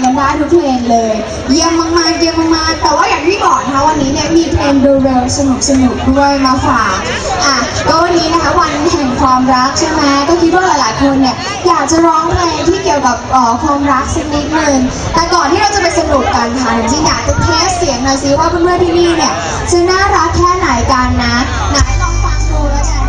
กันได้ทุกเพลงเลยเยี่ยมมากๆเยี่ยมมากๆแต่ว่าอย่างที่บอกนะคะวันนี้เนี่ยมีเพลงเร็วๆสนุกๆด้วยมาฝากก็วันนี้นะคะวันแห่งความรักใช่ไหมก็คิดว่าหลายๆคนเนี่ยอยากจะร้องเพลงที่เกี่ยวกับความรักสักนิดนึงแต่ก่อนที่เราจะไปสนุกกันค่ะจริงๆอยากจะเทสเสียงหน่อยสิว่าเพื่อนๆที่นี่เนี่ยจะน่ารักแค่ไหนกันนะไหนลองฟังดูแล้วกัน